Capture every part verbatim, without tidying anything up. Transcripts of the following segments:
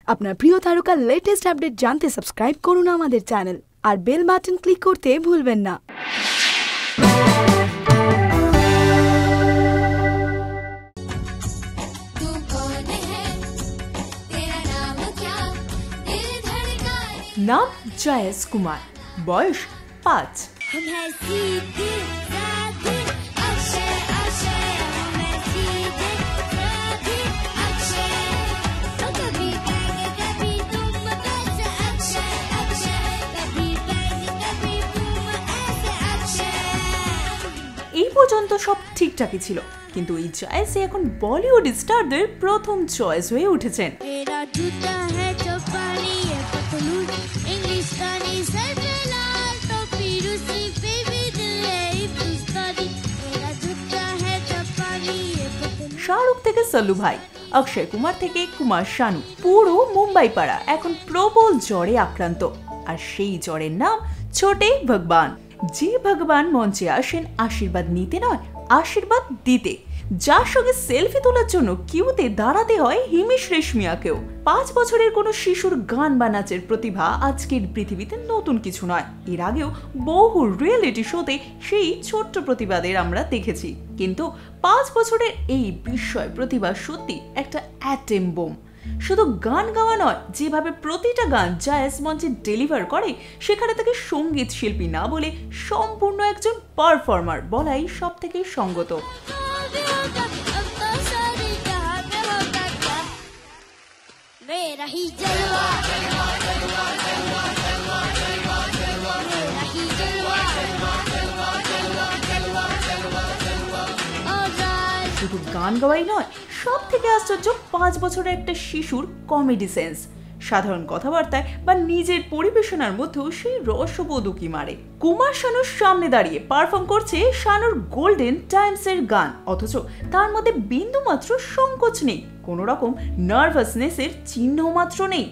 আপনার প্রিয় তারকার লেটেস্ট আপডেট জানতে সাবস্ক্রাইব করুন আমাদের চ্যানেল আর বেল বাটন ক্লিক করতে ভুলবেন না। नाम जयेश कुमार, बयस पाँच। এই পর্যন্ত সব ঠিকঠাকই ছিল, কিন্তু এই জয়েশ এখন বলিউড স্টারদের প্রথম চয়েস হয়ে উঠেছেন। শাহরুখ থেকে সল্লু ভাই, অক্ষয় কুমার থেকে কুমার শানু, পুরো মুম্বাই পাড়া এখন প্রবল জ্বরে আক্রান্ত। আর সেই জ্বরের নাম ছোটে ভগবান। যে ভগবান মঞ্চে আসেন আশীর্বাদ নিতে নয়, আশীর্বাদ দিতে। যার সঙ্গে সেলফি তোলার জন্য কিউতে দাঁড়াতে হয় হিমেশ রেশমিয়াকেও। পাঁচ বছরের কোনো শিশুর গান বা নাচের প্রতিভা আজকের পৃথিবীতে নতুন কিছু নয়। এর আগেও বহু রিয়েলিটি শোতে সেই ছোট্ট প্রতিভাদের আমরা দেখেছি, কিন্তু পাঁচ বছরের এই বিস্ময় প্রতিভা সত্যি একটা অ্যাটেম বোম। শুধু গান গাওয়া নয়, যেভাবে প্রতিটা গান জয়েশ মঞ্চে ডেলিভার করে, সেখানে তাকে সঙ্গীত শিল্পী না বলে সম্পূর্ণ একজন পারফর্মার বলাই সব থেকে সঙ্গত। শুধু গান গাওয়াই নয়, সব থেকে আশ্চর্য পাঁচ বছরের একটা শিশুর কমেডি সেন্স। সাধারণ কথাবার্তায় বা নিজের পরিবেশনার মধ্যেও সেই রসবোধ উকি মারে। কুমার শানুর সামনে দাঁড়িয়ে পারফর্ম করছে শানুর গোল্ডেন টাইমসের গান, অথচ তার মধ্যে বিন্দু মাত্র সংকোচ নেই, কোনো রকম নার্ভাসনেসের চিহ্ন মাত্র নেই।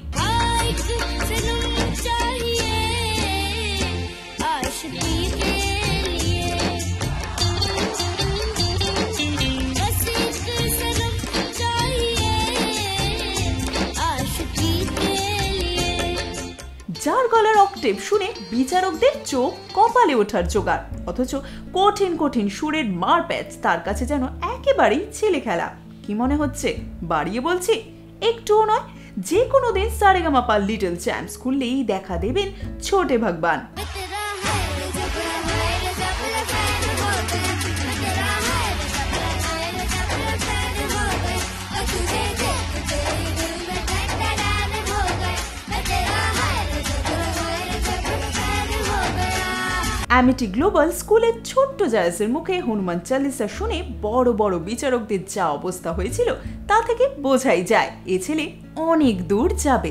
যার গলার অক্টেভ শুনে বিচারকদের চোখ কপালে ওঠার জোগাড়, অথচ কঠিন কঠিন সুরের মারপ্যাচ তার কাছে যেন একেবারেই ছেলে খেলা। কি মনে হচ্ছে বাড়িয়ে বলছি? একটুও নয়। যে কোনো দিন সারেগামাপা লিটল চ্যাম্পস খুললেই দেখা দেবেন ছোটে ভগবান। অ্যামিটি গ্লোবাল স্কুলের ছোট্ট জয়েশের মুখে হনুমান চালিসা শুনে বড় বড় বিচারকদের যা অবস্থা হয়েছিল, তা থেকে বোঝাই যায় এ ছেলে অনেক দূর যাবে।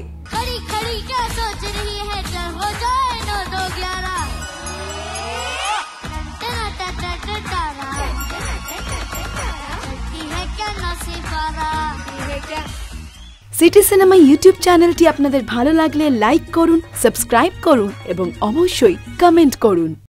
সিটি সিনেমা ইউটিউব চ্যানেলটি আপনাদের ভালো লাগলে লাইক করুন, সাবস্ক্রাইব করুন এবং অবশ্যই কমেন্ট করুন।